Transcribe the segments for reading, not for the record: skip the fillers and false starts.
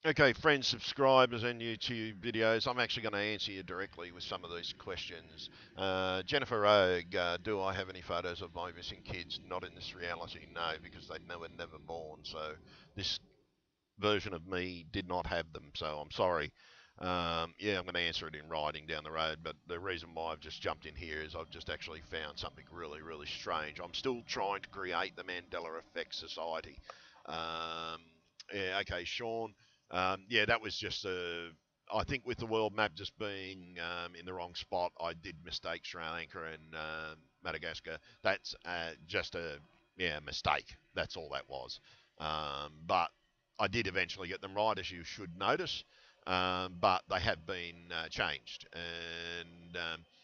Okay, friends, subscribers, and YouTube videos. I'm actually going to answer you directly with some of these questions. Jennifer Rogue, do I have any photos of my missing kids? Not in this reality, no, because they were never born. So this version of me did not have them. So I'm sorry. Yeah, I'm going to answer it in writing down the road. But the reason why I've just jumped in here is I've just actually found something really, really strange. I'm still trying to create the Mandela Effect Society. Um, yeah, okay, Sean. Yeah, that was just a. I think with the world map just being in the wrong spot, I did mistake Sri Lanka and Madagascar. That's just a mistake. That's all that was. But I did eventually get them right, as you should notice. But they have been changed, and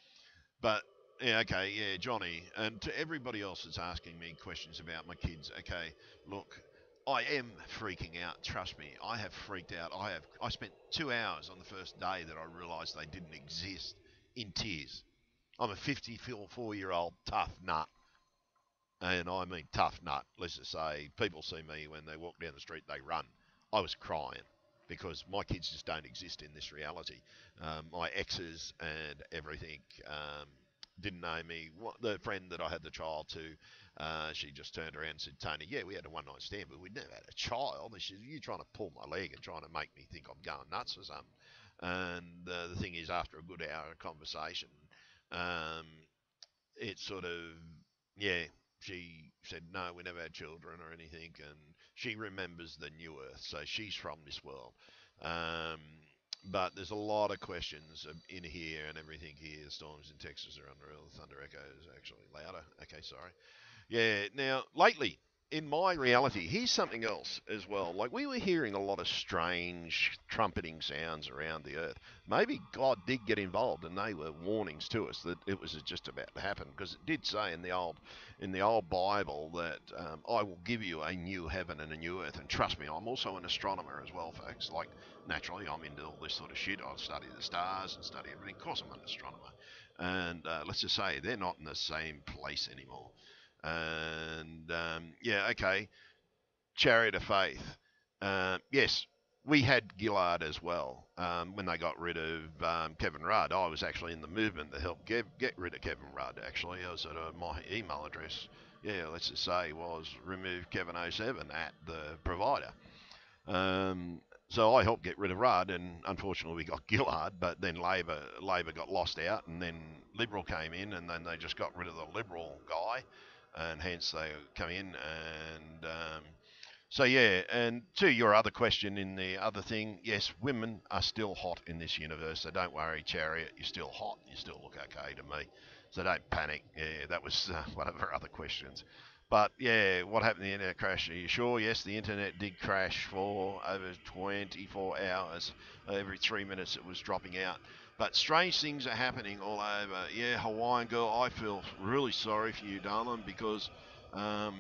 but yeah, okay, yeah, Johnny, and to everybody else that's asking me questions about my kids, okay, look, I am freaking out. Trust me, I have freaked out. I spent 2 hours on the first day that I realised they didn't exist in tears. I'm a 54-year-old tough nut, and I mean tough nut. Let's just say people see me when they walk down the street, they run. I was crying because my kids just don't exist in this reality. My exes and everything didn't know me. The friend that I had the child to, she just turned around and said, Tony, yeah, we had a one night stand, but we never had a child. And she said, you're trying to pull my leg and trying to make me think I'm going nuts or something. And the thing is, after a good hour of conversation, um, it sort of, yeah, she said, no, we never had children or anything. And she remembers the new earth. So she's from this world. Um, but there's a lot of questions in here and everything here. Storms in Texas are unreal. Thunder echo is actually louder. Okay, sorry. Yeah. Now, lately, in my reality, here's something else as well. Like we were hearing a lot of strange trumpeting sounds around the earth. Maybe God did get involved, and they were warnings to us that it was just about to happen. Because it did say in the old Bible that I will give you a new heaven and a new earth. And trust me, I'm also an astronomer as well, folks. Like naturally, I'm into all this sort of shit. I study the stars and study everything. Of course, I'm an astronomer. And let's just say they're not in the same place anymore. And yeah, okay, Chariot of Faith. Yes, we had Gillard as well when they got rid of Kevin Rudd. I was actually in the movement that helped get rid of Kevin Rudd, actually. I was at my email address, yeah, let's just say, was remove Kevin07 at the provider. So I helped get rid of Rudd, and unfortunately we got Gillard, but then Labor got lost out, and then Liberal came in, and then they just got rid of the Liberal guy, and hence they come in, and so yeah. And to your other question in the other thing, yes, women are still hot in this universe, so don't worry, Chariot, you're still hot, you still look okay to me, so don't panic. Yeah, that was one of our other questions. But yeah, what happened to the internet crash? Are you sure? Yes, the internet did crash for over 24 hours. Every 3 minutes it was dropping out. But strange things are happening all over. Yeah, Hawaiian girl, I feel really sorry for you, darling, because um,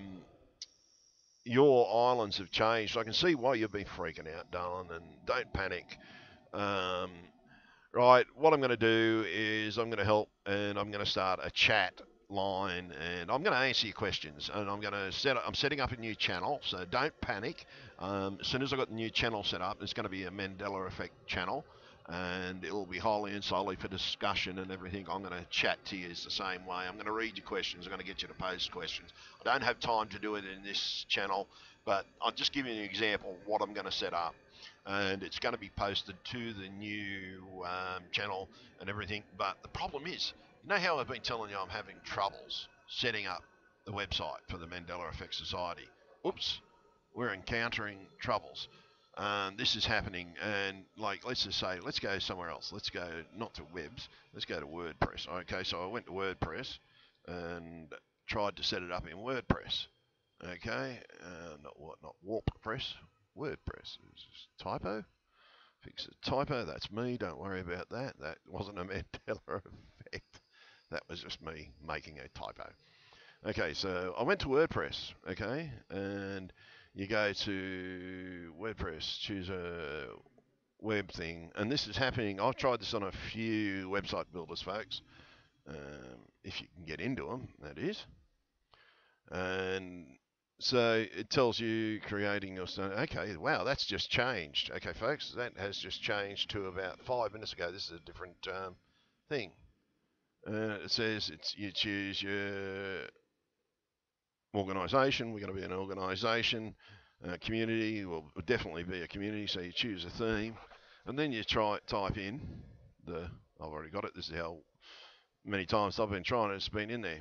your islands have changed. I can see why you've been freaking out, darling, and don't panic. Um, Right, what I'm going to do is I'm going to help and I'm going to start a chat line and I'm going to answer your questions and I'm setting up a new channel, so don't panic. As soon as I've got the new channel set up, it's going to be a Mandela Effect channel and it'll be highly and solely for discussion and everything. I'm going to chat to you the same way. I'm going to read your questions. I'm going to get you to post questions. I don't have time to do it in this channel, but I'll just give you an example of what I'm going to set up, and it's going to be posted to the new channel and everything. But the problem is, you know how I've been telling you I'm having troubles setting up the website for the Mandela Effect Society? Oops, we're encountering troubles. This is happening, and like, let's just say, let's go somewhere else. Let's go not to webs. Let's go to WordPress. Okay, so I went to WordPress and tried to set it up in WordPress. Okay, not WarpPress, WordPress. It's just typo. Fix the typo. That's me. Don't worry about that. That wasn't a Mandela effect. That was just me making a typo. Okay, so I went to WordPress. Okay, and you go to WordPress, choose a web thing, and this is happening. I've tried this on a few website builders, folks. If you can get into them, that is. And So it tells you creating your stone. Okay, wow, that's just changed. Okay, folks, that has just changed to about 5 minutes ago. This is a different thing. It says you choose your organisation. We're going to be an organisation. Community will definitely be a community. So you choose a theme, and then you type in the. I've already got it. This is how many times I've been trying it. It's been in there.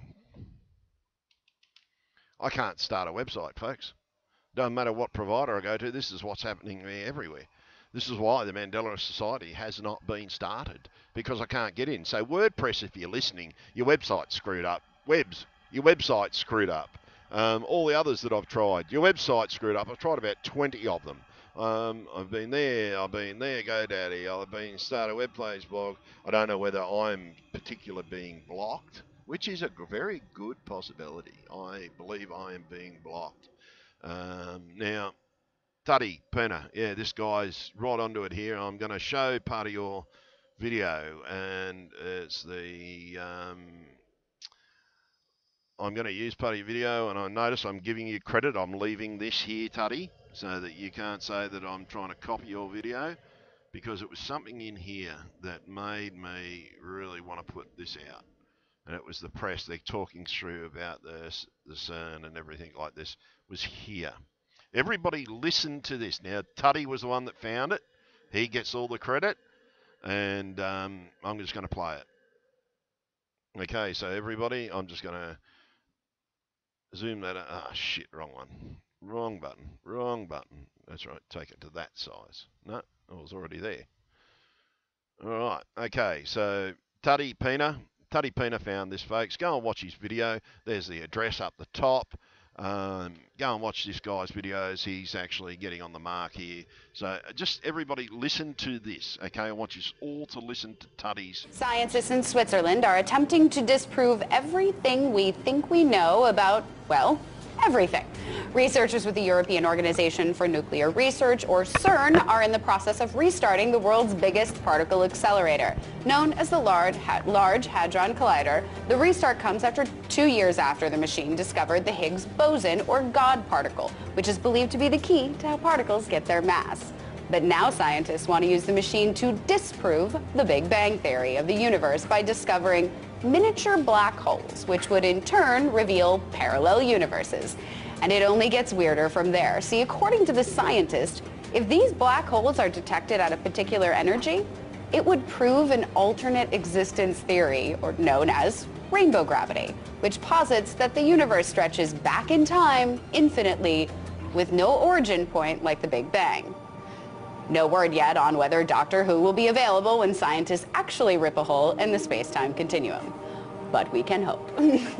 I can't start a website, folks. Doesn't matter what provider I go to, this is what's happening there everywhere. This is why the Mandela Society has not been started, because I can't get in. So WordPress, if you're listening, your website's screwed up. Your website's screwed up. All the others that I've tried, your website's screwed up. I've tried about 20 of them. I've been there, GoDaddy, I've been start a web page blog. I don't know whether I'm particular being blocked, which is a very good possibility. I believe I am being blocked. Now, Tuddy, Penner, yeah, this guy's right onto it here. I'm going to show part of your video, and it's the. I'm going to use part of your video, and I notice I'm giving you credit. I'm leaving this here, Tuddy, so that you can't say that I'm trying to copy your video, because it was something in here that made me really want to put this out. And it was the press. They're talking through about the CERN and everything like this was here. Everybody listen to this. Now, Tuddy was the one that found it. He gets all the credit, and I'm just going to play it. Okay, so everybody, I'm just going to zoom that. Ah, shit, wrong one. Wrong button. Wrong button. That's right. Take it to that size. No, it was already there. All right. Okay, so Tuddy Pina found this, folks. Go and watch his video. There's the address up the top. Go and watch this guy's videos. He's actually getting on the mark here. So just everybody listen to this, okay? I want you all to listen to Tuddy's. Scientists in Switzerland are attempting to disprove everything we think we know about, well, everything. Researchers with the European Organization for Nuclear Research, or CERN, are in the process of restarting the world's biggest particle accelerator. Known as the Large Hadron Collider, the restart comes after 2 years after the machine discovered the Higgs boson, or God particle, which is believed to be the key to how particles get their mass. But now scientists want to use the machine to disprove the Big Bang theory of the universe by discovering miniature black holes, which would in turn reveal parallel universes. And it only gets weirder from there. See, according to the scientist, if these black holes are detected at a particular energy, it would prove an alternate existence theory, or known as rainbow gravity, which posits that the universe stretches back in time infinitely with no origin point like the Big Bang. No word yet on whether Doctor Who will be available when scientists actually rip a hole in the space-time continuum. But we can hope.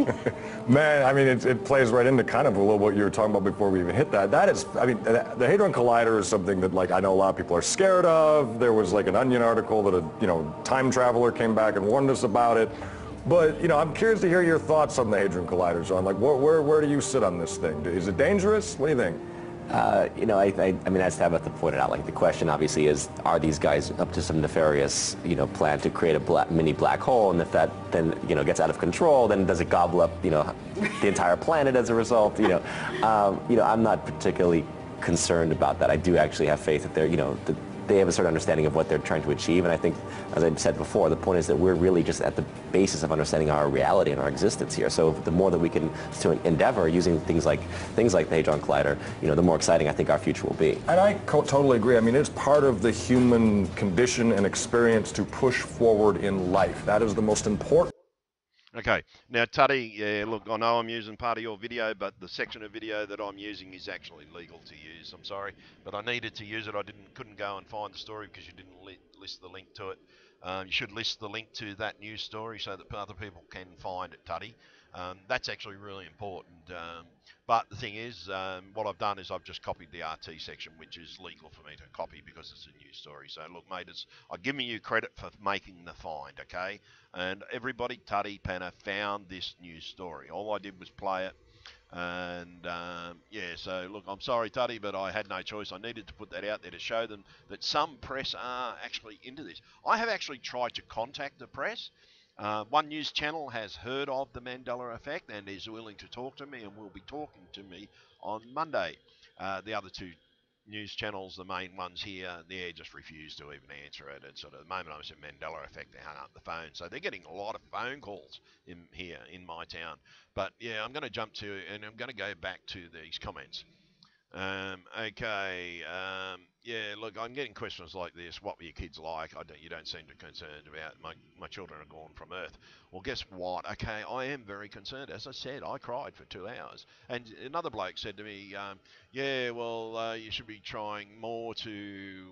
Man, I mean, it plays right into kind of a little what you were talking about before we even hit that. That is, I mean, the Hadron Collider is something that, like, I know a lot of people are scared of. There was, like, an Onion article that a, time traveler came back and warned us about it. But, I'm curious to hear your thoughts on the Hadron Collider, John. Like, where do you sit on this thing? Is it dangerous? What do you think? I mean, as Tabitha pointed out, like the question obviously is, are these guys up to some nefarious, plan to create a mini black hole? And if that then, gets out of control, then does it gobble up, the entire planet as a result? I'm not particularly concerned about that. I do actually have faith that they're, that they have a certain understanding of what they're trying to achieve. And I think, as I said before, the point is that we're really just at the basis of understanding our reality and our existence here. So the more that we can endeavor using things like the Hadron Collider, the more exciting I think our future will be. And I totally agree. I mean, it's part of the human condition and experience to push forward in life. That is the most important. Okay, now Tuddy, yeah, look, I know I'm using part of your video, but the section of video that I'm using is actually legal to use. I'm sorry, but I needed to use it. I couldn't go and find the story because you didn't list the link to it. You should list the link to that news story so that other people can find it, Tuddy. That's actually really important. But the thing is, what I've done is I've just copied the RT section, which is legal for me to copy because it's a news story. So look, mate, I'm giving you credit for making the find, okay? And everybody, Tuddy, Panna, found this news story. All I did was play it. And yeah, so look, I'm sorry, Tuddy, but I had no choice. I needed to put that out there to show them that some press are actually into this. I have actually tried to contact the press, One news channel has heard of the Mandela effect and is willing to talk to me and will be talking to me on Monday. The other two news channels, the main ones here, they just refuse to even answer it. It's sort of the moment I said Mandela effect, they hung up the phone. So they're getting a lot of phone calls in here in my town. But yeah, I'm going to jump to and I'm going to go back to these comments. Okay. Yeah. Look, I'm getting questions like this. What were your kids like? You don't seem to be concerned about my children are gone from Earth. Well, guess what? Okay, I am very concerned. As I said, I cried for 2 hours. And another bloke said to me, "Yeah, well, you should be trying more to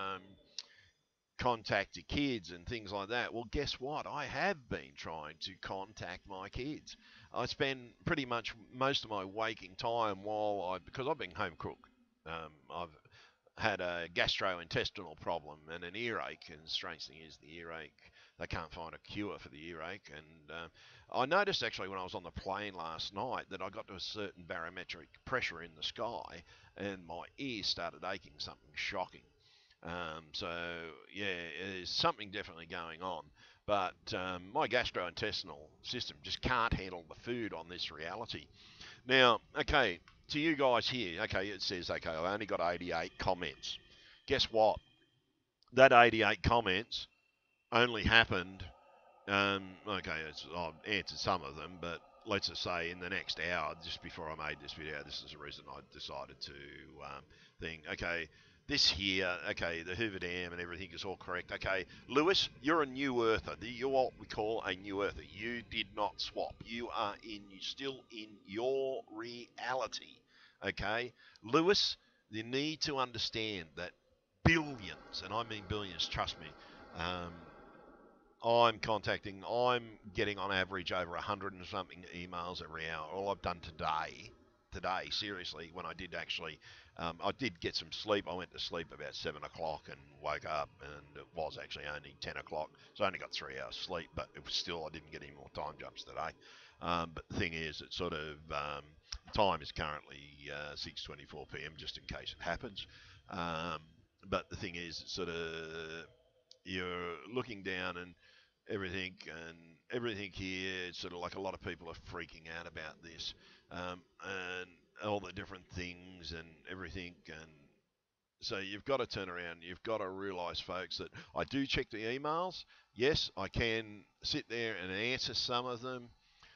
contact your kids and things like that." Well, guess what? I have been trying to contact my kids. I spend pretty much most of my waking time because I've been home cook. I've had a gastrointestinal problem and an earache, and the strange thing is the earache, they can't find a cure for the earache. And I noticed actually when I was on the plane last night that I got to a certain barometric pressure in the sky and my ears started aching, something shocking. So yeah, there's something definitely going on. But my gastrointestinal system just can't handle the food on this reality. Now, okay, to you guys here, okay, it says, okay, I only got 88 comments. Guess what? That 88 comments only happened okay, I've answered some of them, but let's just say in the next hour, just before I made this video, this is the reason I decided to think, okay, this here, okay, the Hoover Dam and everything is all correct. Okay, Lewis, you're a new earther. You're what we call a new earther. You did not swap. You're still in your reality. Okay, Lewis, you need to understand that billions, and I mean billions, trust me, um, I'm getting on average over 100 and something emails every hour. All I've done today, seriously, when I did actually, I did get some sleep. I went to sleep about 7 o'clock and woke up, and it was actually only 10 o'clock. So I only got 3 hours sleep, but it was still, I didn't get any more time jumps today. But the thing is, it's sort of, time is currently 6:24 p.m., just in case it happens. Um, but the thing is, it's sort of, you're looking down and everything here. It's sort of like a lot of people are freaking out about this, and all the different things and everything. And so you've got to turn around. You've got to realise, folks, that I do check the emails. Yes, I can sit there and answer some of them.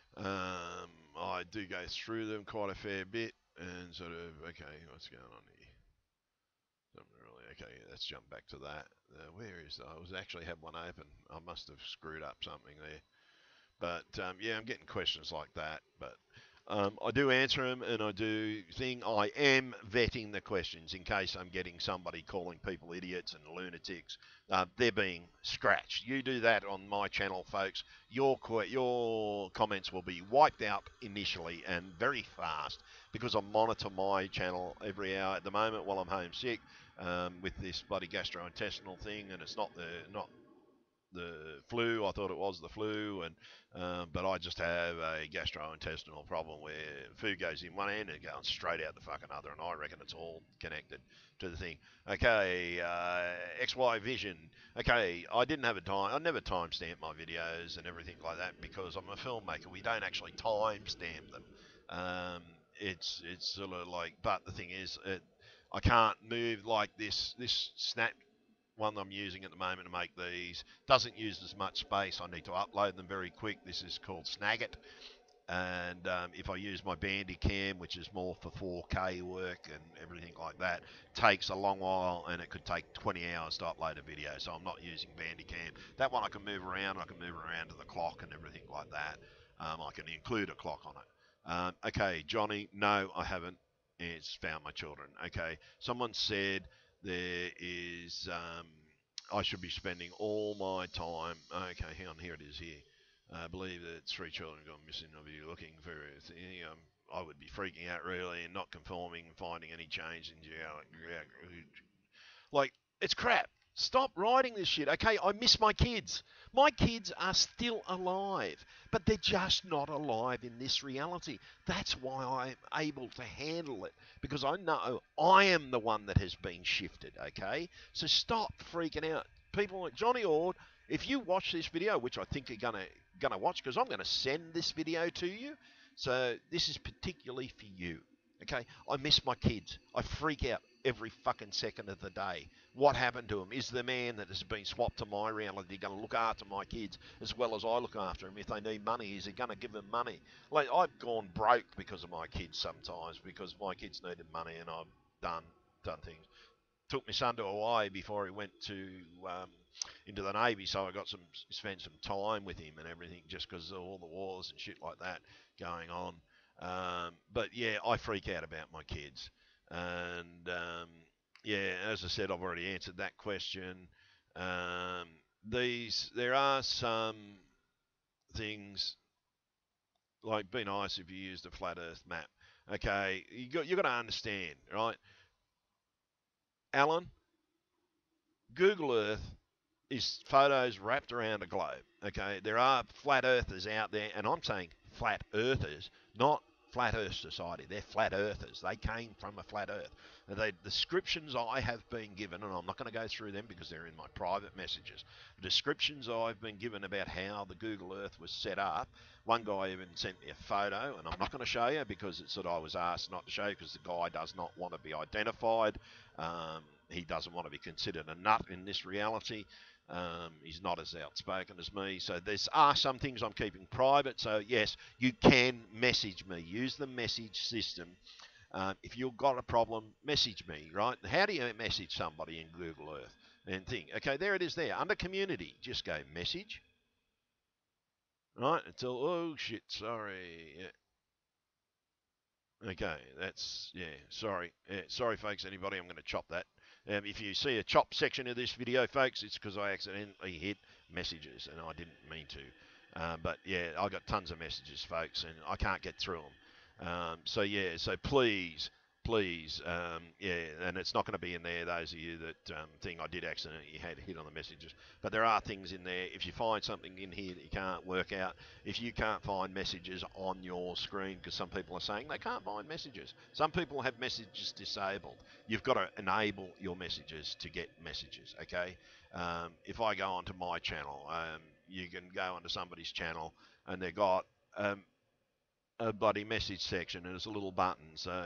I do go through them quite a fair bit and sort of, okay, what's going on here? Something really, okay, let's jump back to that. Where is I was actually had one open. I must have screwed up something there. But yeah, I'm getting questions like that. But I do answer them, and I do think I am vetting the questions in case I'm getting somebody calling people idiots and lunatics. They're being scratched. You do that on my channel, folks. Your comments will be wiped out initially and very fast because I monitor my channel every hour at the moment while I'm homesick with this bloody gastrointestinal thing, and it's not the flu. I thought it was the flu, and but I just have a gastrointestinal problem where food goes in one end and it goes straight out the fucking other, and I reckon it's all connected to the thing. Okay, XY Vision. Okay, I didn't have a time. I never timestamp my videos and everything like that because I'm a filmmaker. We don't actually timestamp them. It's sort of like, but the thing is, I can't move like this snap one I'm using at the moment to make these doesn't use as much space. I need to upload them very quick. This is called Snagit. And if I use my Bandicam, which is more for 4K work and everything like that, takes a long while, and it could take 20 hours to upload a video. So I'm not using Bandicam. That one I can move around. I can move around to the clock and everything like that. I can include a clock on it. Okay, Johnny, no, I haven't. It's found my children. Okay, someone said there is. I should be spending all my time. Okay, hang on. Here it is. Here. I believe that 3 children gone missing of you looking for anything. I would be freaking out really and not conforming and finding any change in like, it's crap. Stop writing this shit. Okay, I miss my kids. My kids are still alive, but they're just not alive in this reality. That's why I'm able to handle it, because I know I am the one that has been shifted, okay? So stop freaking out. People like Johnny Ord, If you watch this video, which I think you're gonna watch, because I'm gonna send this video to you, so this is particularly for you. Okay, I miss my kids. I freak out every fucking second of the day. What happened to them? Is the man that has been swapped to my reality going to look after my kids as well as I look after them? If they need money, is he going to give them money? Like, I've gone broke because of my kids sometimes, because my kids needed money and I've done things. Took my son to Hawaii before he went to into the Navy, so I got spent some time with him and everything, just because of all the wars and shit like that going on. But yeah, I freak out about my kids, and yeah, as I said, I've already answered that question. Um, there are some things like, be nice if you use the flat Earth map. Okay, you got to understand, right, Alan? Google Earth is photos wrapped around a globe. Okay, there are flat earthers out there, and I'm saying flat earthers, not Flat Earth Society. They're flat earthers. They came from a flat earth. The descriptions I have been given, and I'm not going to go through them because they're in my private messages. The descriptions I've been given about how the Google Earth was set up. One guy even sent me a photo, and I'm not going to show you because it's that I was asked not to show you because the guy does not want to be identified. He doesn't want to be considered a nut in this reality. He's not as outspoken as me. So there are some things I'm keeping private. So yes, you can message me. Use the message system. If you've got a problem, message me, right? How do you message somebody in Google Earth and think? Okay, there it is there. Under community, just go message, right? Until, oh shit, sorry. Yeah. Okay, that's, yeah, sorry. Yeah, sorry, folks, anybody, I'm going to chop that. If you see a chop section of this video, folks, it's because I accidentally hit messages and I didn't mean to. But yeah, I got tons of messages, folks, and I can't get through them. So yeah, so please, yeah, and it's not going to be in there, those of you that think I did accidentally hit on the messages. But there are things in there. If you find something in here that you can't work out, if you can't find messages on your screen, because some people are saying they can't find messages. Some people have messages disabled. You've got to enable your messages to get messages, okay? If I go onto my channel, you can go onto somebody's channel and they've got a bloody message section and there's a little button. So,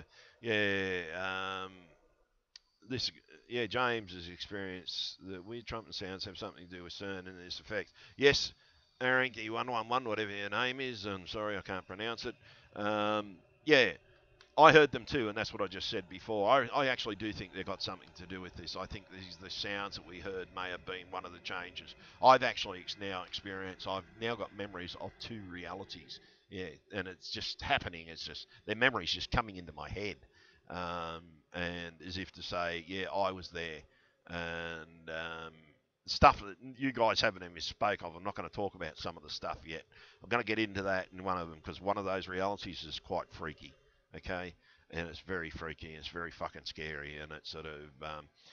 yeah, this, yeah, James has experienced the weird trumpet sounds have something to do with CERN and this effect. Yes, Aranky111, whatever your name is, I'm sorry I can't pronounce it. Yeah, I heard them too, and that's what I just said before. I actually do think they've got something to do with this. I think the sounds that we heard may have been one of the changes. I've actually now experienced, I've now got memories of two realities. Yeah, and it's just happening. It's just, their memories just coming into my head. Um, and as if to say, yeah, I was there. And stuff that you guys haven't even spoke of. I'm not going to talk about some of the stuff yet. I'm going to get into that in one of them because one of those realities is quite freaky. Okay, and it's very freaky and it's very fucking scary, and it sort of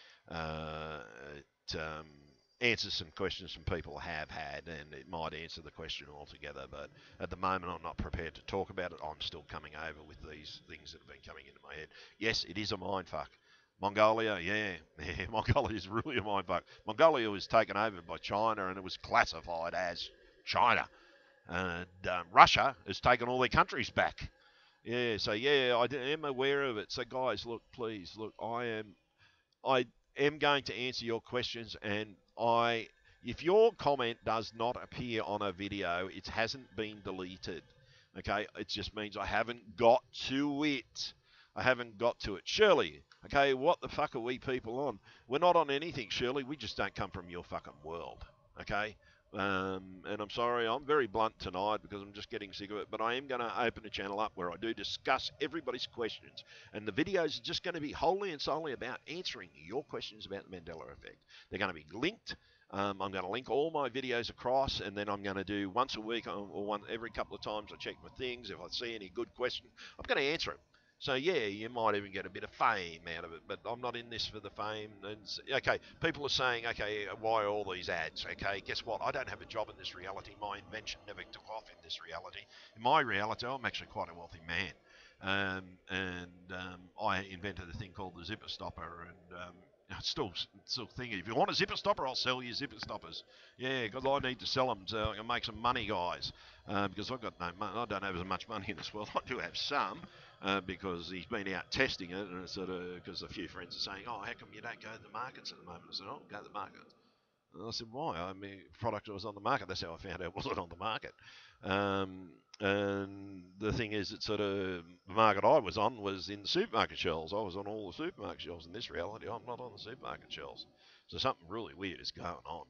it answers some questions some people have had, and it might answer the question altogether. But at the moment, I'm not prepared to talk about it. I'm still coming over with these things that have been coming into my head. Yes, it is a mindfuck. Mongolia, yeah, yeah, Mongolia is really a mindfuck. Mongolia was taken over by China, and it was classified as China. And Russia has taken all their countries back. Yeah, so yeah, I am aware of it. So guys, look, please, look, I am going to answer your questions, and if your comment does not appear on a video, it hasn't been deleted. Okay, it just means I haven't got to it. I haven't got to it. Shirley, okay, what the fuck are we people on? We're not on anything, Shirley. We just don't come from your fucking world. Okay, and I'm sorry, I'm very blunt tonight because I'm just getting sick of it, but I am going to open a channel up where I do discuss everybody's questions. And the videos are just going to be wholly and solely about answering your questions about the Mandela effect. They're going to be linked. I'm going to link all my videos across, and then I'm going to do once a week or every couple of times I check my things. If I see any good question, I'm going to answer it. So yeah, you might even get a bit of fame out of it, but I'm not in this for the fame. And okay, people are saying, okay, why all these ads? Okay, guess what? I don't have a job in this reality. My invention never took off in this reality. In my reality, I'm actually quite a wealthy man, and I invented a thing called the zipper stopper, and still thinking, if you want a zipper stopper, I'll sell you zipper stoppers. Yeah, because I need to sell them so I can make some money, guys. Because I've got no money. I don't have as much money in this world. I do have some because he's been out testing it, and it's sort of because a few friends are saying, "Oh, how come you don't go to the markets at the moment?" I said, "Oh, go to the market." And I said, "Why?" I mean, product was on the market. That's how I found out it wasn't on the market. And the thing is, that sort of the market I was on was in the supermarket shelves. I was on all the supermarket shelves. In this reality, I'm not on the supermarket shelves. So something really weird is going on.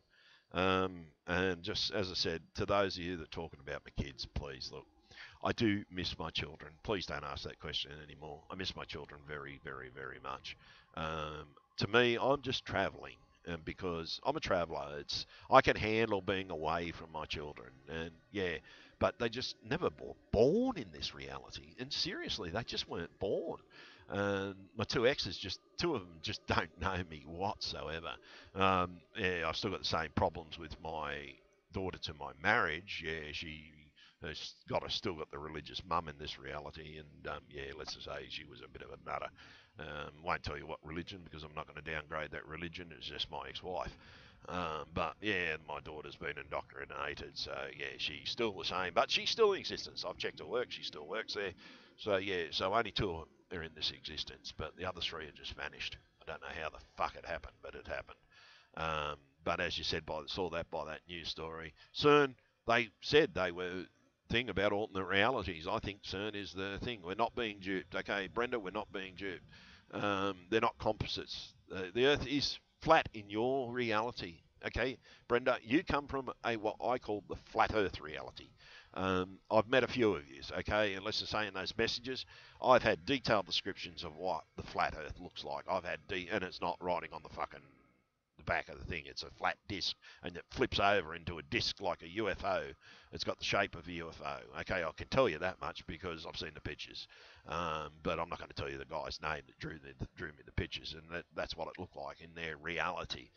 And just as I said, to those of you that are talking about my kids, please look. I do miss my children. Please don't ask that question anymore. I miss my children very, very, very much. To me, I'm just travelling because I'm a traveller. I can handle being away from my children, and yeah, but they just never were born in this reality. And seriously, they just weren't born. My two exes, just two of them, just don't know me whatsoever. Yeah, I've still got the same problems with my daughter to my marriage. Yeah, she has still got the religious mum in this reality, and yeah, let's just say she was a bit of a nutter. Won't tell you what religion because I'm not going to downgrade that religion. It's just my ex-wife. But yeah, my daughter's been indoctrinated, so yeah, she's still the same, but she's still in existence. I've checked her work; she still works there. So yeah, so only two are in this existence, but the other three have just vanished. I don't know how the fuck it happened, but it happened. But as you said, saw that by that news story, CERN, they said they were thing about alternate realities. I think CERN is the thing. We're not being duped. Okay, Brenda, we're not being duped. They're not composites. The Earth is flat in your reality. Okay, Brenda, you come from a what I call the flat Earth reality. I've met a few of you, okay, and let's just say in those messages, I've had detailed descriptions of what the flat Earth looks like. And it's not writing on the fucking the back of the thing. It's a flat disc, and it flips over into a disc like a UFO. It's got the shape of a UFO. Okay, I can tell you that much because I've seen the pictures, but I'm not going to tell you the guy's name that drew me the pictures, and that's what it looked like in their reality.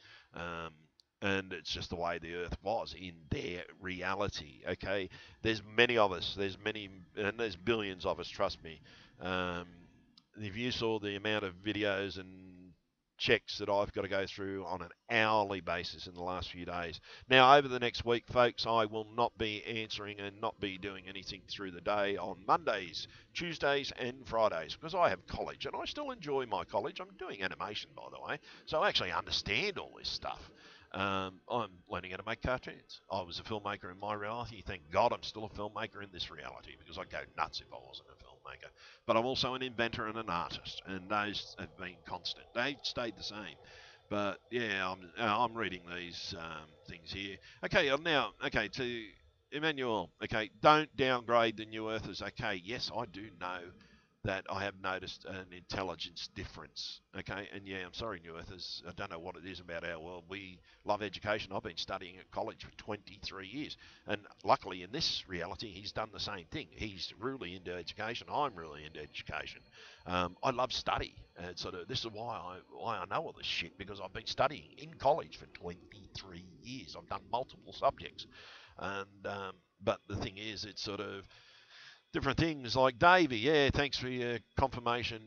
And it's just the way the Earth was in their reality. Okay, there's many of us. There's many, and there's billions of us. Trust me. Um, if you saw the amount of videos and checks that I've got to go through on an hourly basis in the last few days. Now, over the next week, folks, I will not be answering and not be doing anything through the day on Mondays, Tuesdays, and Fridays because I have college and I still enjoy my college. I'm doing animation, by the way, so I actually understand all this stuff. I'm learning how to make cartoons. I was a filmmaker in my reality. Thank God I'm still a filmmaker in this reality because I'd go nuts if I wasn't a filmmaker. But I'm also an inventor and an artist, and those have been constant. They've stayed the same. But yeah, I'm reading these things here. Okay, now, okay, to Emmanuel, okay, don't downgrade the new earthers. Okay, yes, I do know that I have noticed an intelligence difference. Okay, and yeah, I'm sorry, New Earthers. I don't know what it is about our world. We love education. I've been studying at college for 23 years, and luckily in this reality, he's done the same thing. He's really into education. I'm really into education. I love study, and sort of this is why I know all this shit because I've been studying in college for 23 years. I've done multiple subjects, and but the thing is, it's sort of different things like Davey. Yeah, thanks for your confirmation.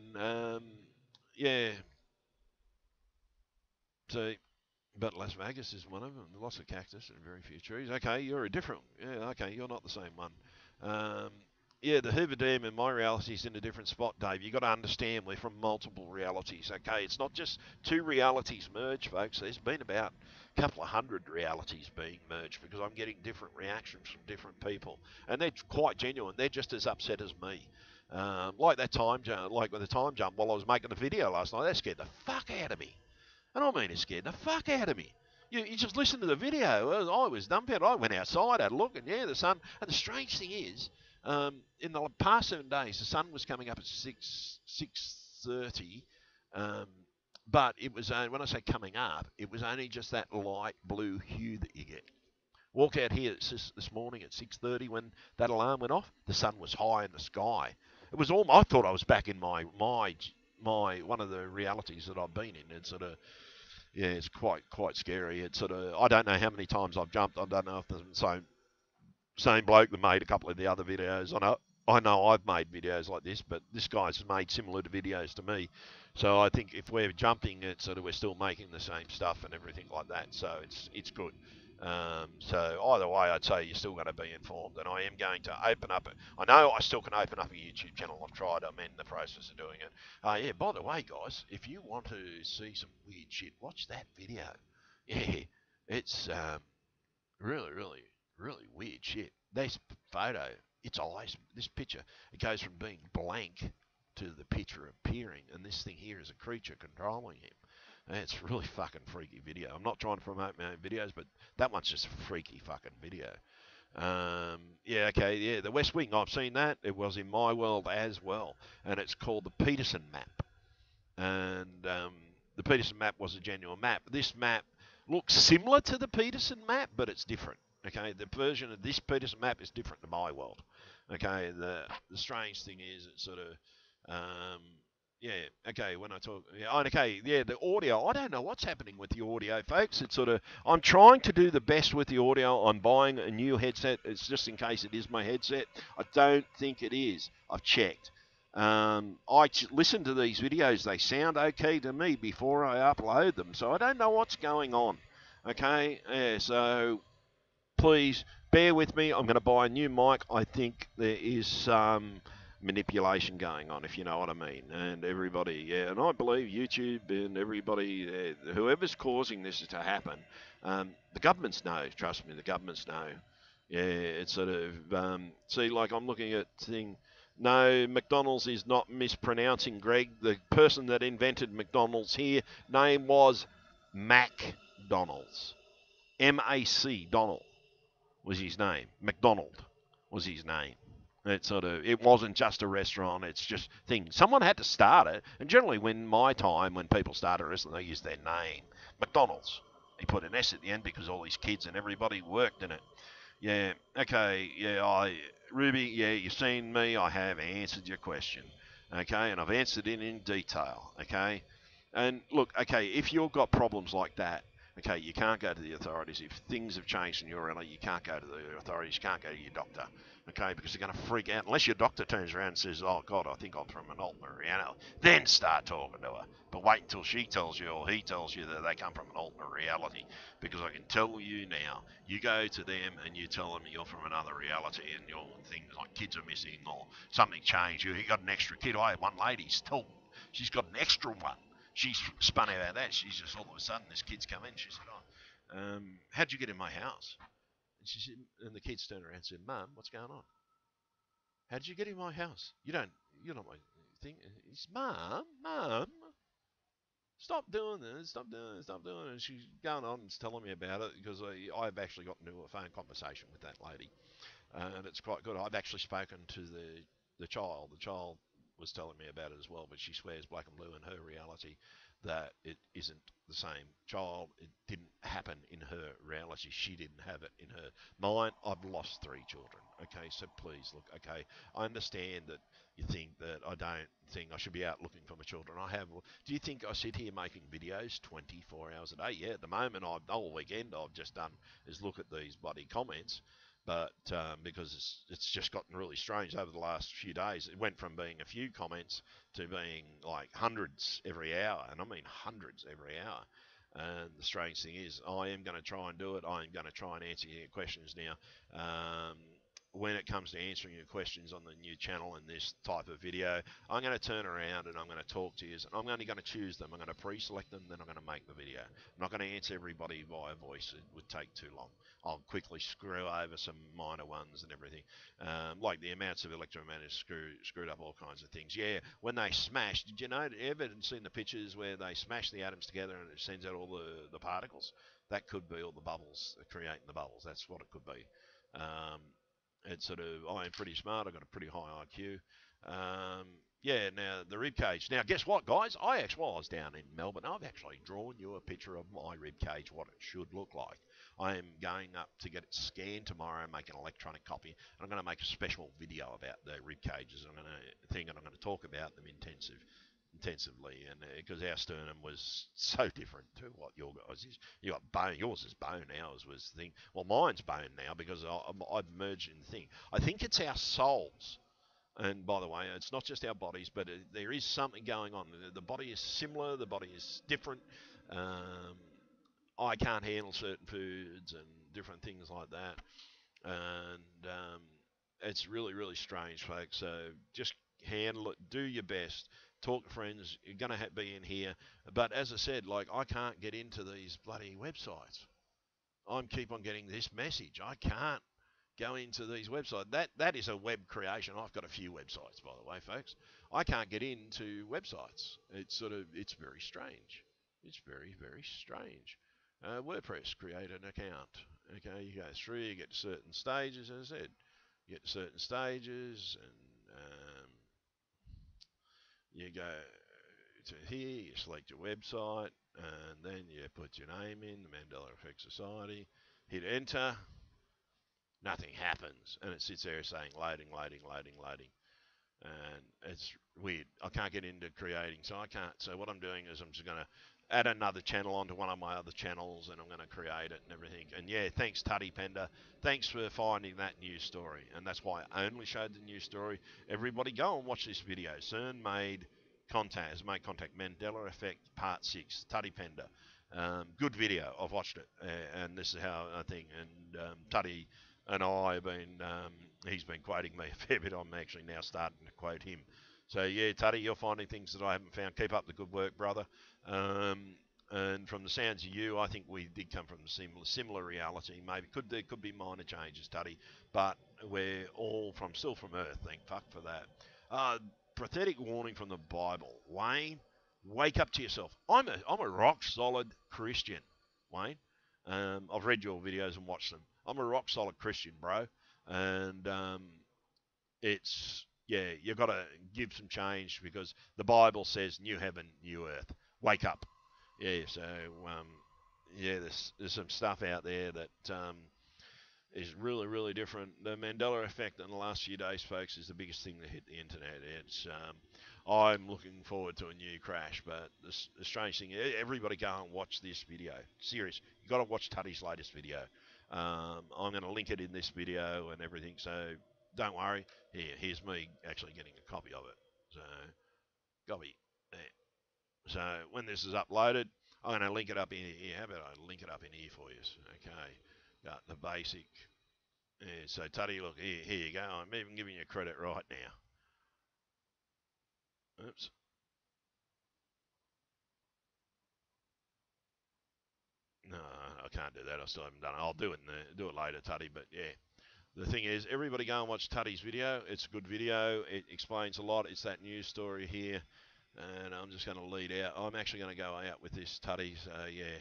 Yeah, so but Las Vegas is one of them. Lots of cactus and very few trees. Okay, you're a different. Yeah, okay, you're not the same one. Um, yeah, the Hoover Dam in my reality is in a different spot, Dave. You've got to understand we're from multiple realities. Okay, it's not just two realities merged, folks. There's been about a couple of hundred realities being merged because I'm getting different reactions from different people, and they're quite genuine. They're just as upset as me. Like that time jump, like with the time jump while I was making the video last night, that scared the fuck out of me. I don't mean it scared the fuck out of me. You just listen to the video. I was dumbfounded. I went outside, had a look, and yeah, the sun. And the strange thing is, in the past 7 days, the sun was coming up at 6:30, um, but it was when I say coming up, it was only just that light blue hue that you get. Walked out here this morning at 6:30 when that alarm went off. The sun was high in the sky. It was all. I thought I was back in my one of the realities that I've been in. It's sort of yeah, it's quite scary. It's sort of I don't know how many times I've jumped. I don't know if the same bloke that made a couple of the other videos. I know I know I've made videos like this, but this guy's made similar to videos to me. So I think if we're jumping it, sort of we're still making the same stuff and everything like that. So it's good. So either way, I'd say you're still going to be informed, and I am going to open up. I know I still can open up a YouTube channel. I've tried. I'm in the process of doing it. Yeah. By the way, guys, if you want to see some weird shit, watch that video. Yeah, it's really, really, really weird shit. This photo, its eyes, this picture, it goes from being blank to the picture appearing, and this thing here is a creature controlling him. And it's a really fucking freaky video. I'm not trying to promote my own videos, but that one's just a freaky fucking video. Yeah, okay, yeah, the West Wing, I've seen that. It was in my world as well, and it's called the Peterson map. And the Peterson map was a genuine map. This map looks similar to the Peterson map, but it's different. Okay, the version of this Peterson map is different to my world. Okay, the strange thing is it's sort of yeah, okay, when I talk, yeah, okay, yeah, the audio, I don't know what's happening with the audio, folks. It's sort of, I'm trying to do the best with the audio. I'm buying a new headset. It's just in case it is my headset. I don't think it is. I've checked. I listen to these videos. They sound okay to me before I upload them. So I don't know what's going on. Okay, yeah, so please bear with me. I'm going to buy a new mic. I think there is some manipulation going on, if you know what I mean. And everybody, yeah, and I believe YouTube and everybody, whoever's causing this to happen, the governments know. Trust me, the governments know. Yeah, it's sort of see, like I'm looking at thing. No, McDonald's is not mispronouncing Greg. The person that invented McDonald's here name was MacDonald's. M-A-C Donald was his name. McDonald was his name. It wasn't just a restaurant. It's just thing. Someone had to start it, and generally, when my time, when people started a restaurant, they used their name, McDonald's. He put an S at the end because all these kids and everybody worked in it. Yeah. Okay. Yeah. Ruby. Yeah. You've seen me. I have answered your question. Okay, and I've answered it in detail. Okay, and look. Okay, if you've got problems like that, okay, you can't go to the authorities. If things have changed in your area, you can't go to the authorities. You can't go to your doctor. Okay, because they're going to freak out unless your doctor turns around and says, "Oh God, I think I'm from an alternate reality." Then start talking to her. But wait until she tells you or he tells you that they come from an alternate reality, because I can tell you now, you go to them and you tell them you're from another reality and your things like kids are missing or something changed. You got an extra kid. I had one lady told she's got an extra one. She's spun out of that. She's just all of a sudden this kid's come in. She said, "Oh, how'd you get in my house?" And she said, and the kids turned around and said, "Mum, what's going on? How did you get in my house? You're not my thing." It's Mum, stop doing this, stop doing this, stop doing it. And she's going on and telling me about it because I've actually got into a phone conversation with that lady, and it's quite good. I've actually spoken to the child. The child was telling me about it as well, but she swears black and blue in her reality that it isn't the same child. It didn't happen in her reality. She didn't have it in her mind. I've lost 3 children. Okay, so please look. Okay, I understand that you think that I don't think I should be out looking for my children. I have. Do you think I sit here making videos 24 hours a day? Yeah, at the moment, the whole weekend I've just done is look at these bloody comments, but because it's just gotten really strange over the last few days. It went from being a few comments to being like hundreds every hour, and I mean hundreds every hour. And the strange thing is, I am going to try and do it. I am going to try and answer your questions now. When it comes to answering your questions on the new channel and this type of video, I'm going to turn around and I'm going to talk to you. And I'm only going to choose them. I'm going to pre-select them, then I'm going to make the video. I'm not going to answer everybody via voice. It would take too long. I'll quickly screw over some minor ones and everything, like the amounts of electromagnetic screwed up all kinds of things. Yeah, when they smash, did you know? Ever seen the pictures where they smash the atoms together and it sends out all the particles? That could be all the bubbles creating the bubbles. That's what it could be. Um, it's sort of, I'm pretty smart. I've got a pretty high IQ. Um, yeah, now the rib cage. Now, guess what, guys? While I was down in Melbourne, I've actually drawn you a picture of my rib cage, what it should look like. I am going up to get it scanned tomorrow and make an electronic copy. And I'm going to make a special video about the rib cages. I'm going to talk about them intensively, and because our sternum was so different to what your guys is. You got bone, yours is bone, ours was thing. Well, mine's bone now because I've merged in the thing. I think it's our souls. And by the way, it's not just our bodies, but there is something going on. The body is similar, the body is different. Um, I can't handle certain foods and different things like that. And it's really, really strange, folks. So just handle it, do your best, talk to friends. You're going to be in here. But as I said, like, I can't get into these bloody websites. I keep on getting this message. I can't go into these websites. That is a web creation. I've got a few websites, by the way, folks. I can't get into websites. It's very strange. It's very, very strange. WordPress, create an account. Okay, you go through, you get to certain stages, as I said. You get to certain stages, and you go to here, you select your website, and then you put your name in, the Mandela Effect Society, hit enter, nothing happens, and it sits there saying loading, loading, loading, loading, and it's weird. I can't get into creating, so I can't. So what I'm doing is I'm just going to add another channel onto one of my other channels, and I'm going to create it and everything. And yeah, thanks Tuddy Pender, thanks for finding that news story, and that's why I only showed the news story. Everybody go and watch this video. CERN made contact Mandela Effect Part 6, Tuddy Pender. Good video. I've watched it, and this is how I think. And Tuddy and I have been, he's been quoting me a fair bit. I'm actually now starting to quote him. So yeah, Tuddy, you're finding things that I haven't found. Keep up the good work, brother. And from the sounds of you, I think we did come from a similar reality. Maybe there could be minor changes, Tuddy, but we're all still from Earth. Thank fuck for that. Prophetic warning from the Bible, Wayne. Wake up to yourself. I'm a rock solid Christian, Wayne. I've read your videos and watched them. I'm a rock solid Christian, bro, and it's yeah, you've got to give some change because the Bible says new heaven, new earth. Wake up. Yeah, so yeah, there's some stuff out there that is really, really different. The Mandela effect in the last few days, folks, is the biggest thing that hit the internet. I'm looking forward to a new crash, but the strange thing, everybody go and watch this video. Serious, you got to watch Tuddy's latest video. I'm going to link it in this video and everything, so don't worry. Here's me actually getting a copy of it. So, copy. There. So when this is uploaded, I'm going to link it up in here. How about I link it up in here for you? Okay, got the basic. Yeah, so Tuddy, look, here you go. I'm even giving you credit right now. Oops. No, I can't do that. I still haven't done it. I'll do it later, Tuddy. But yeah, the thing is, everybody go and watch Tuddy's video. It's a good video. It explains a lot. It's that news story here, and I'm just going to lead out. I'm actually going to go out with this Tuddy. So yeah,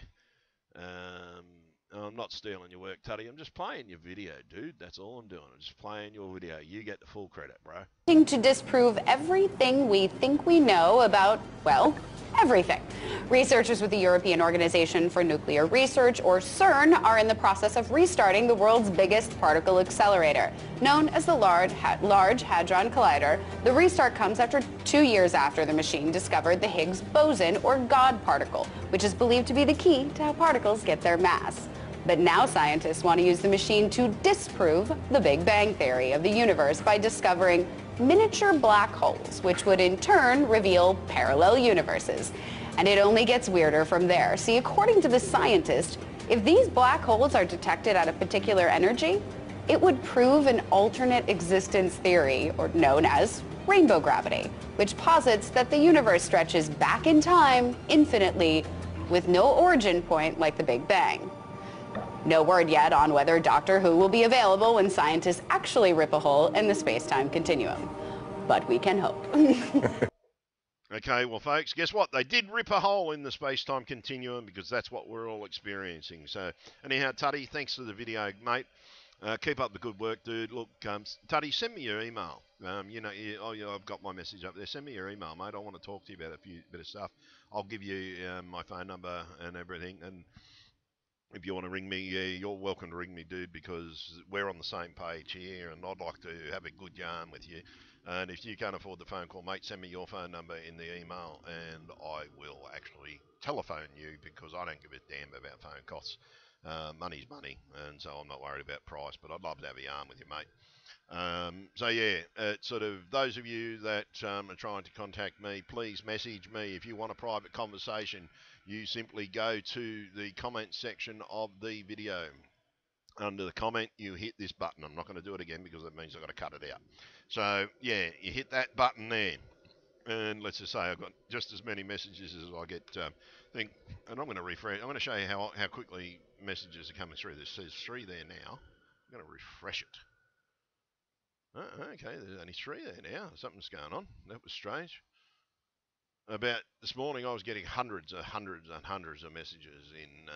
I'm not stealing your work, Tuddy. I'm just playing your video, dude. That's all I'm doing. I'm just playing your video. You get the full credit, bro. To disprove everything we think we know about, well, everything. Researchers with the European Organization for Nuclear Research, or CERN, are in the process of restarting the world's biggest particle accelerator. Known as the Large Hadron Collider, the restart comes after 2 years after the machine discovered the Higgs boson, or God particle, which is believed to be the key to how particles get their mass. But now scientists want to use the machine to disprove the Big Bang theory of the universe by discovering miniature black holes, which would in turn reveal parallel universes. And it only gets weirder from there. See, according to the scientist, if these black holes are detected at a particular energy, it would prove an alternate existence theory, or known as rainbow gravity, which posits that the universe stretches back in time infinitely with no origin point like the Big Bang. No word yet on whether Doctor Who will be available when scientists actually rip a hole in the space-time continuum. But we can hope. Okay, well, folks, guess what? They did rip a hole in the space-time continuum because that's what we're all experiencing. So, anyhow, Tuddy, thanks for the video, mate. Keep up the good work, dude. Look, Tuddy, send me your email. I've got my message up there. Send me your email, mate. I want to talk to you about a few bit of stuff. I'll give you my phone number and everything, and if you want to ring me, you're welcome to ring me, dude, because we're on the same page here, and I'd like to have a good yarn with you. And if you can't afford the phone call, mate, send me your phone number in the email and I will actually telephone you because I don't give a damn about phone costs. Money's money, and so I'm not worried about price, but I'd love to have a yarn with you, mate. So yeah, sort of those of you that are trying to contact me, please message me. If you want a private conversation, you simply go to the comment section of the video. Under the comment, you hit this button. I'm not going to do it again because it means I've got to cut it out. So yeah, you hit that button there. And let's just say I've got just as many messages as I get. Think, and I'm going to refresh. I'm going to show you how quickly messages are coming through. This says 3 there now. I'm going to refresh it. Oh, okay, there's only 3 there now. Something's going on. That was strange. About this morning, I was getting hundreds and hundreds of messages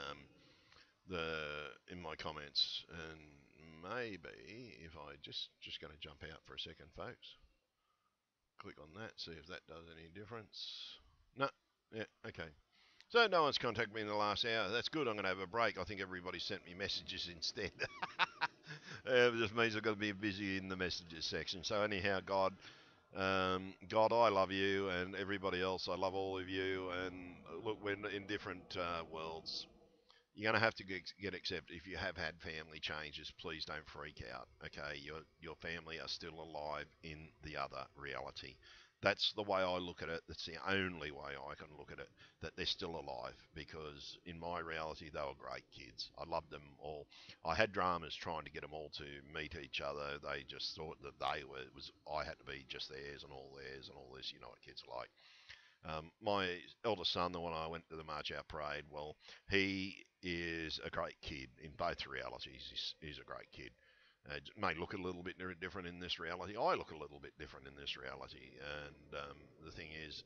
in my comments, and maybe if I just going to jump out for a second, folks. Click on that, see if that does any difference. No, yeah, okay. So no one's contacted me in the last hour. That's good. I'm going to have a break. I think everybody sent me messages instead. It just means I've got to be busy in the messages section. So anyhow, God, I love you, and everybody else, I love all of you. And look, we're in different worlds. You're going to have to get accepted. If you have had family changes, please don't freak out. Okay, your family are still alive in the other reality. That's the way I look at it. That's the only way I can look at it. That they're still alive, because in my reality they were great kids. I loved them all. I had dramas trying to get them all to meet each other. They just thought that I had to be just theirs and all theirs and all this. You know what kids are like. My eldest son, the one I went to the March Out Parade, well, he is a great kid in both realities. He's a great kid. May look a little bit different in this reality. I look a little bit different in this reality, and the thing is,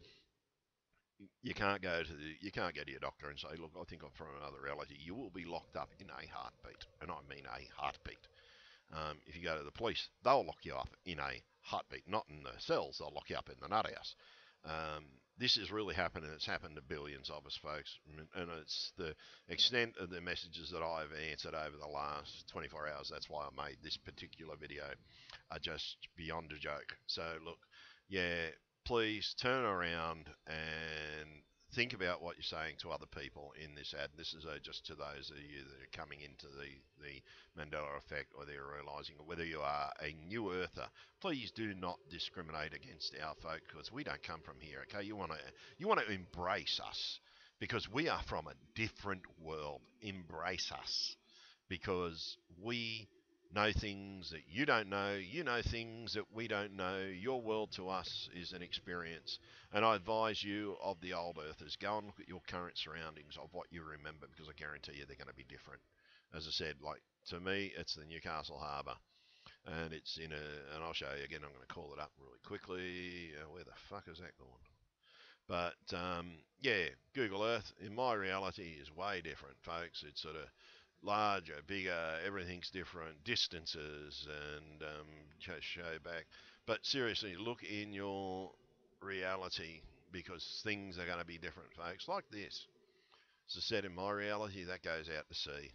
you can't go to your doctor and say, look, I think I'm from another reality. You will be locked up in a heartbeat, and I mean a heartbeat. If you go to the police, they'll lock you up in a heartbeat, not in the cells. They'll lock you up in the nut house. This is really happening. It's happened to billions of us, folks, and it's the extent of the messages that I've answered over the last 24 hours. That's why I made this particular video. Are just beyond a joke. So look, yeah, please turn around and think about what you're saying to other people in this ad. This is just to those of you that are coming into the Mandela effect, or they're realising whether you are a new earther. Please do not discriminate against our folk, because we don't come from here. Okay, you want to embrace us, because we are from a different world. Embrace us, because we know things that you don't know. You know things that we don't know. Your world to us is an experience. And I advise you of the old earthers, go and look at your current surroundings of what you remember, because I guarantee you they're going to be different. As I said, like to me, it's the Newcastle Harbour. And it's and I'll show you again. I'm going to call it up really quickly. Where the fuck is that going? But yeah, Google Earth in my reality is way different, folks. It's sort of larger, bigger, everything's different, distances, and just show back. But seriously, look in your reality, because things are going to be different, folks. Like this. As I said, in my reality, that goes out to sea.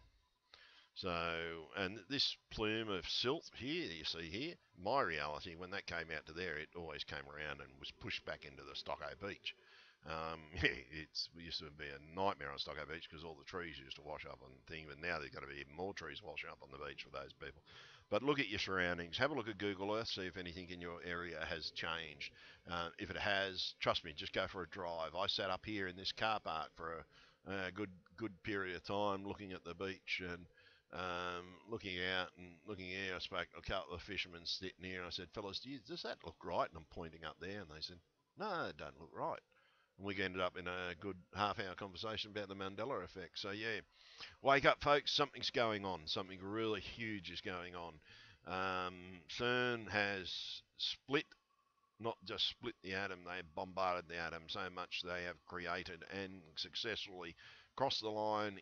So, and this plume of silt here, you see here, my reality, when that came out to there, it always came around and was pushed back into the Stocko Beach. It used to be a nightmare on Stocko Beach because all the trees used to wash up on the thing, but now there's going to be even more trees washing up on the beach for those people. But look at your surroundings. Have a look at Google Earth, see if anything in your area has changed. If it has, trust me, just go for a drive. I sat up here in this car park for a good period of time looking at the beach and looking out and looking here. I spoke to a couple of fishermen sitting here, and I said, fellas, does that look right? And I'm pointing up there, and they said, no, it don't look right. And we ended up in a good half-hour conversation about the Mandela effect. So yeah, wake up, folks. Something's going on. Something really huge is going on. CERN has split, not just split the atom, they have bombarded the atom so much they have created and successfully crossed the line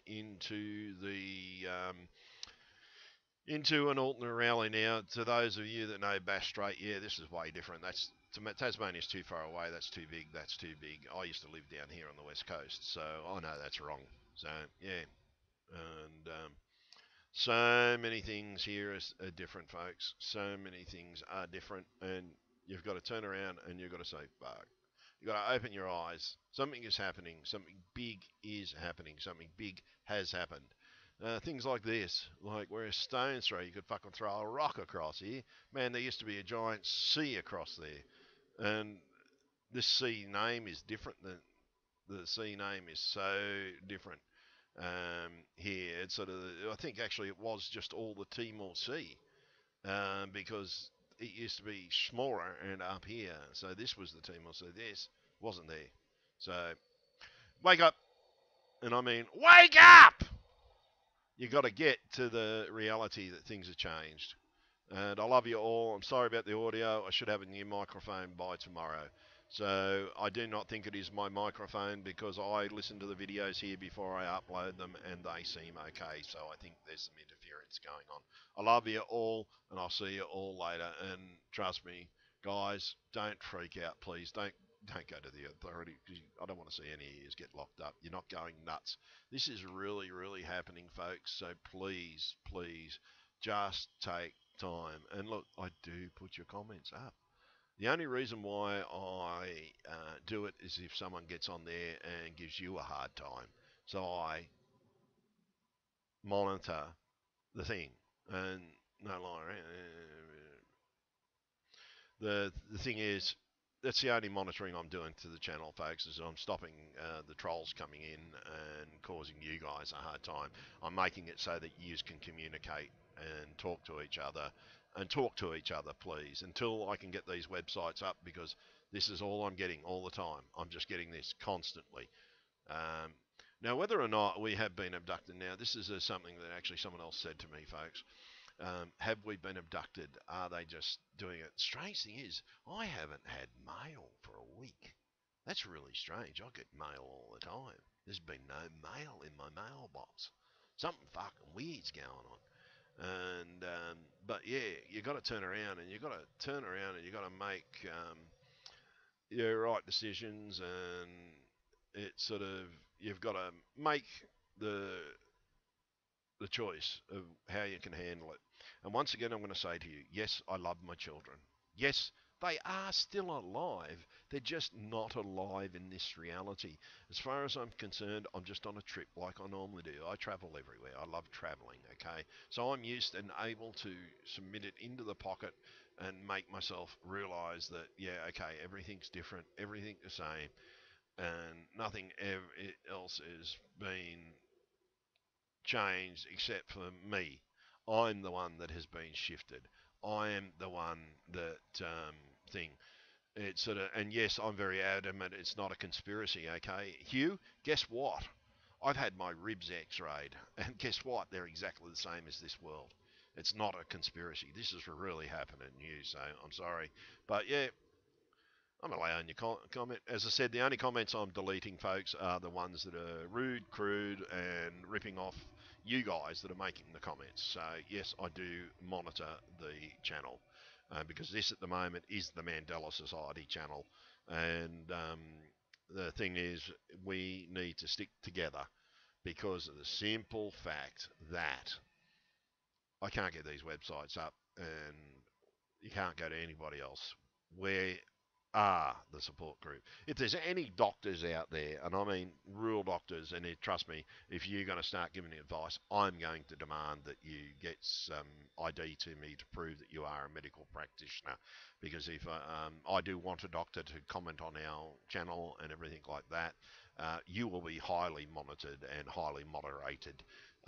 into an alternate reality. Now, to those of you that know Bass Strait, yeah, this is way different. Tasmania's too far away. That's too big. That's too big. I used to live down here on the west coast, so I know that's wrong. So yeah, and so many things here are different, folks. So many things are different, and You've got to turn around and you've got to say, fuck. You've got to open your eyes. Something is happening. Something big is happening. Something big has happened. Things like this, like where a stone's throw, you could fucking throw a rock across here. Man, there used to be a giant sea across there. And this sea name is different. The sea name is so different here. It's sort of, I think actually it was just all the Timor Sea because it used to be smaller and up here. So this was the Timor Sea. This wasn't there. So wake up. And I mean, wake up! You got to get to the reality that things have changed. And I love you all. I'm sorry about the audio. I should have a new microphone by tomorrow. So I do not think it is my microphone because I listen to the videos here before I upload them and they seem okay. So I think there's some interference going on. I love you all and I'll see you all later. And trust me, guys, don't freak out, please. Don't go to the authority because I don't want to see any of you get locked up. You're not going nuts. This is really, really happening, folks. So please, please, just take time. And look, I do put your comments up. The only reason why I do it is if someone gets on there and gives you a hard time. So I monitor the thing and no lie. The thing is, that's the only monitoring I'm doing to the channel, folks, is I'm stopping the trolls coming in and causing you guys a hard time. I'm making it so that you can communicate and talk to each other, please, until I can get these websites up, because this is all I'm getting all the time. I'm just getting this constantly. Um, Now, whether or not we have been abducted now, this is something that actually someone else said to me, folks. Have we been abducted? Are they just doing it? Strange thing is, I haven't had mail for a week. That's really strange. I get mail all the time. There's been no mail in my mailbox. Something fucking weird's going on. And but yeah, you got to turn around and you got to turn around and you got to make right decisions, and it's sort of you've got to make the the choice of how you can handle it. And once again, I'm going to say to you, yes, I love my children. Yes, they are still alive. They're just not alive in this reality. As far as I'm concerned, I'm just on a trip like I normally do. I travel everywhere. I love traveling, okay? So I'm used and able to submit it into the pocket and make myself realize that, yeah, okay, everything's different, everything the same, and nothing else is being changed except for me. I'm the one that has been shifted. I am the one that thing. It's sort of, and yes, I'm very adamant it's not a conspiracy, okay? Hugh, guess what? I've had my ribs x-rayed, and guess what? They're exactly the same as this world. It's not a conspiracy. This is really happening to you, so I'm sorry. But yeah, I'm allowing your comment. As I said, the only comments I'm deleting, folks, are the ones that are rude, crude, and ripping off you guys that are making the comments. So, yes, I do monitor the channel because this at the moment is the Mandela Society channel. And the thing is, we need to stick together because of the simple fact that I can't get these websites up and you can't go to anybody else. Where are the support group? If there's any doctors out there, and I mean real doctors, and trust me, if you're going to start giving advice, I'm going to demand that you get some ID to me to prove that you are a medical practitioner. Because if I do want a doctor to comment on our channel and everything like that, you will be highly monitored and highly moderated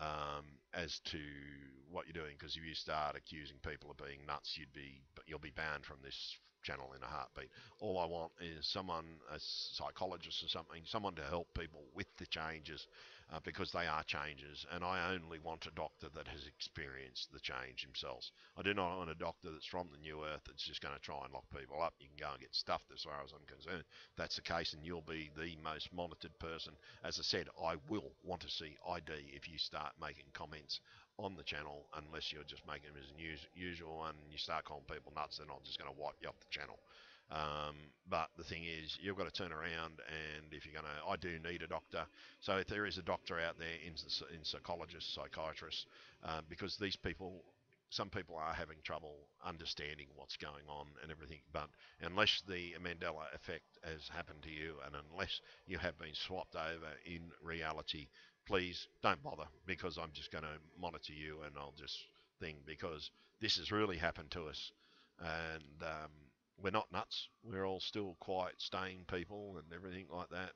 as to what you're doing. Because if you start accusing people of being nuts, you'll be banned from this channel in a heartbeat. All I want is someone, a psychologist or something, someone to help people with the changes because they are changes. And I only want a doctor that has experienced the change themselves. I do not want a doctor that's from the new earth that's just going to try and lock people up. You can go and get stuffed as far as I'm concerned. If that's the case, and you'll be the most monitored person. As I said, I will want to see ID if you start making comments on the channel, unless you're just making them as a usual one and you start calling people nuts, they're not just going to wipe you off the channel. But the thing is, you've got to turn around, and if you're going to, I do need a doctor. So if there is a doctor out there in psychologists, psychiatrists, because these people some people are having trouble understanding what's going on and everything. But unless the Mandela effect has happened to you, and unless you have been swapped over in reality, please don't bother, because I'm just going to monitor you and I'll just thing, because this has really happened to us. And we're not nuts. We're all still quite staying people and everything like that.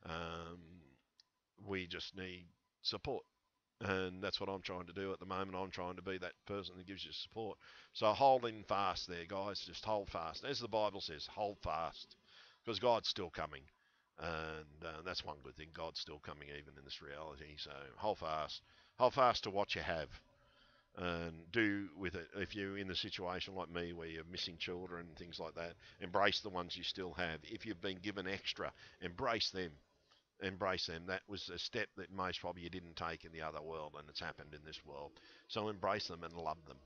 Um, we just need support. And that's what I'm trying to do at the moment. I'm trying to be that person that gives you support. So holding fast there, guys. Just hold fast. As the Bible says, hold fast. Because God's still coming. And that's one good thing. God's still coming even in this reality. So hold fast. Hold fast to what you have. And do with it, if you're in the situation like me where you're missing children and things like that, embrace the ones you still have. If you've been given extra, embrace them. Embrace them. That was a step that most probably you didn't take in the other world, and it's happened in this world. So embrace them and love them.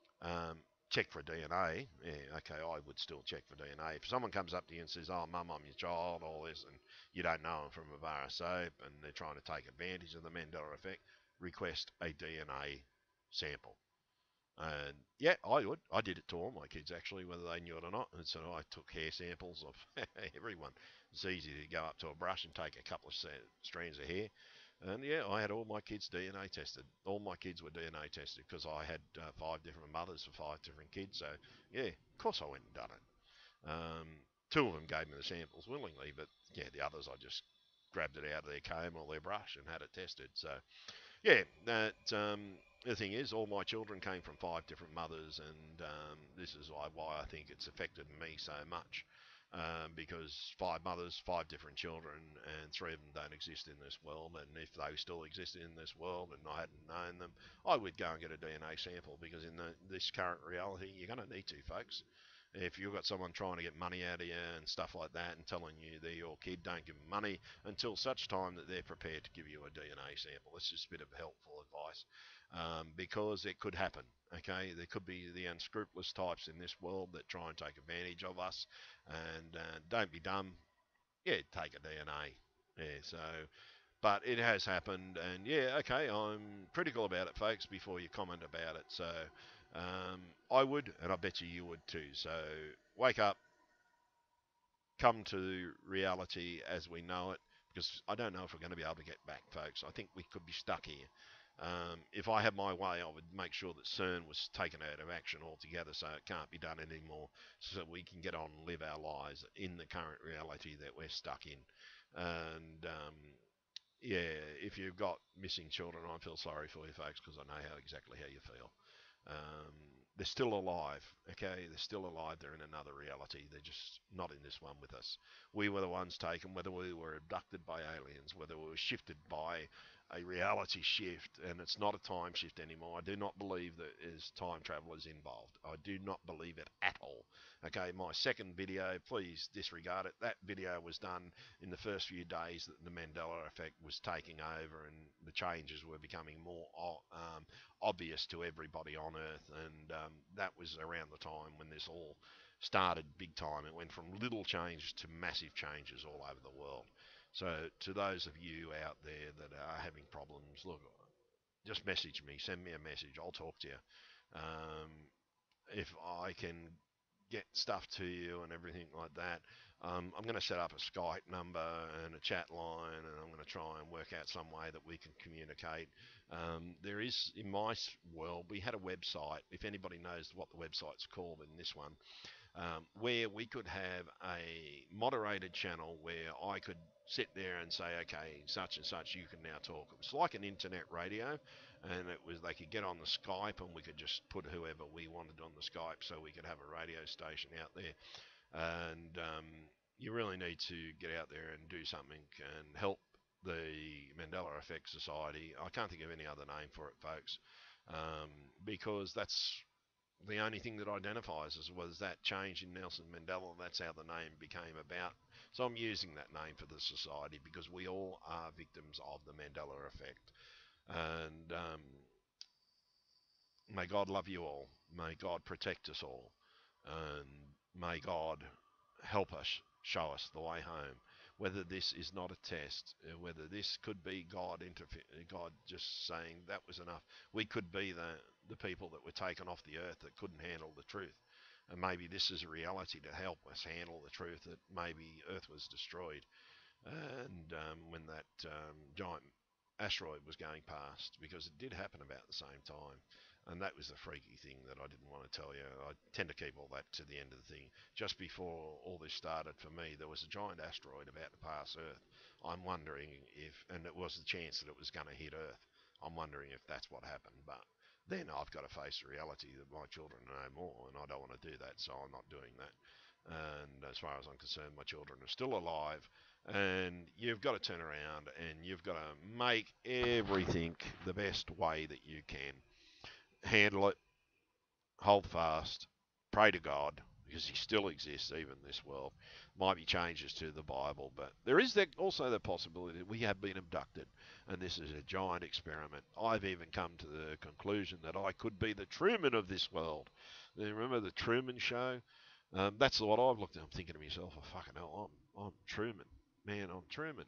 Check for DNA. Yeah, okay, I would still check for DNA. If someone comes up to you and says, "Oh, Mum, I'm your child," all this, and you don't know them from a bar of soap, and they're trying to take advantage of the Mandela effect, request a DNA sample. And yeah, I would. I did it to all my kids actually, whether they knew it or not. And so I took hair samples of everyone. It's easy to go up to a brush and take a couple of strands of hair. And yeah, I had all my kids DNA tested. All my kids were DNA tested because I had 5 different mothers for 5 different kids. So yeah, of course I went and done it. 2 of them gave me the samples willingly, but yeah, the others I just grabbed it out of their comb or their brush and had it tested. So yeah, that the thing is, all my children came from 5 different mothers, and this is why I think it's affected me so much. Because 5 mothers, 5 different children, and 3 of them don't exist in this world. And if they still existed in this world and I hadn't known them, I would go and get a DNA sample, because in this current reality, you're going to need to, folks. If you've got someone trying to get money out of you and stuff like that and telling you they're your kid, don't give them money until such time that they're prepared to give you a DNA sample. It's just a bit of helpful advice, because it could happen. Okay, there could be the unscrupulous types in this world that try and take advantage of us, and don't be dumb. Yeah, take a DNA. Yeah, so but it has happened, and yeah, okay, I'm critical about it, folks, before you comment about it. So I would, and I bet you would too. So wake up, come to reality as we know it, because I don't know if we're going to be able to get back, folks. I think we could be stuck here. If I had my way, I would make sure that CERN was taken out of action altogether, so it can't be done anymore, so we can get on and live our lives in the current reality that we're stuck in. And yeah, if you've got missing children, I feel sorry for you, folks, because I know exactly how you feel. They're still alive, okay? They're still alive. They're in another reality. They're just not in this one with us. We were the ones taken, whether we were abducted by aliens, whether we were shifted by a reality shift, and it's not a time shift anymore. I do not believe that there's time travelers involved. I do not believe it at all. Okay, my second video, please disregard it. That video was done in the first few days that the Mandela effect was taking over and the changes were becoming more obvious to everybody on Earth, and that was around the time when this all started big time. It went from little changes to massive changes all over the world. So to those of you out there that are having problems, look, just message me, send me a message, I'll talk to you. Um, if I can get stuff to you and everything like that. I'm going to set up a Skype number and a chat line, and I'm going to try and work out some way that we can communicate. There is, in my world, we had a website. If anybody knows what the website's called in this one, where we could have a moderated channel where I could sit there and say, okay, such and such, you can now talk. It was like an internet radio, and it was they could get on the Skype, and we could just put whoever we wanted on the Skype, so we could have a radio station out there. And you really need to get out there and do something and help the Mandela Effect Society. I can't think of any other name for it, folks, because that's the only thing that identifies us was that change in Nelson Mandela. That's how the name became about. So I'm using that name for the society because we all are victims of the Mandela effect. And may God love you all. May God protect us all. And may God help us, show us the way home. whether this is not a test, whether this could be God just saying that was enough. We could be the people that were taken off the earth that couldn't handle the truth. And maybe this is a reality to help us handle the truth that maybe Earth was destroyed. And when that giant asteroid was going past, because it did happen about the same time. And that was the freaky thing that I didn't want to tell you. I tend to keep all that to the end of the thing. Just before all this started for me, there was a giant asteroid about to pass Earth. I'm wondering if, and it was the chance that it was going to hit Earth. I'm wondering if that's what happened. But then I've got to face the reality that my children know more, and I don't want to do that, so I'm not doing that. And as far as I'm concerned, my children are still alive, and you've got to turn around and you've got to make everything the best way that you can. Handle it, hold fast, pray to God, because He still exists even in this world. Might be changes to the Bible, but there is also the possibility that we have been abducted, and this is a giant experiment. I've even come to the conclusion that I could be the Truman of this world. Remember the Truman Show? That's what I've looked at. I'm thinking to myself, oh, fucking hell, I'm Truman. Man, I'm Truman.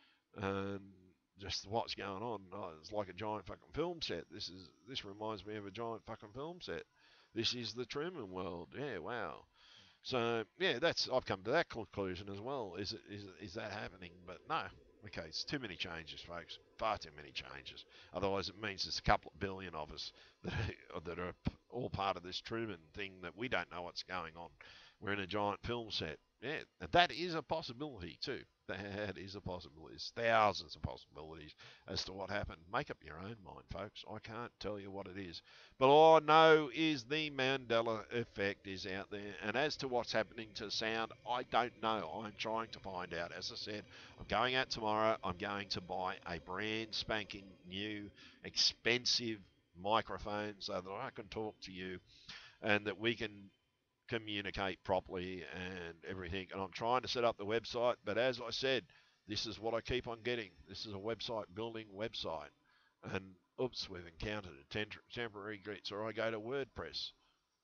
And just what's going on. Oh, it's like a giant fucking film set. This reminds me of a giant fucking film set. This is the Truman world. Yeah, wow. So yeah, I've come to that conclusion as well. Is that happening? But no. Okay, it's too many changes, folks. Far too many changes. Otherwise, it means there's a couple of billion of us that are all part of this Truman thing that we don't know what's going on. We're in a giant film set. Yeah, that is a possibility too. That is a possibility. There's thousands of possibilities as to what happened. Make up your own mind, folks. I can't tell you what it is. But all I know is the Mandela effect is out there. And as to what's happening to sound, I don't know. I'm trying to find out. As I said, I'm going out tomorrow. I'm going to buy a brand spanking new, expensive microphone so that I can talk to you and that we can communicate properly and everything. And I'm trying to set up the website, but as I said, this is what I keep on getting. This is a website building website. And oops, we've encountered a temporary glitch, or I go to WordPress.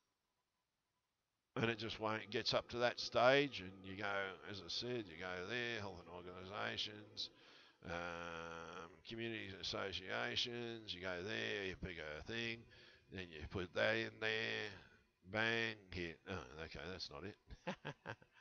And it just won't, it gets up to that stage, and you go, as I said, you go there, health and organisations, communities and associations, you go there, you pick a thing, then you put that in there, bang, hit. Oh, okay, that's not it.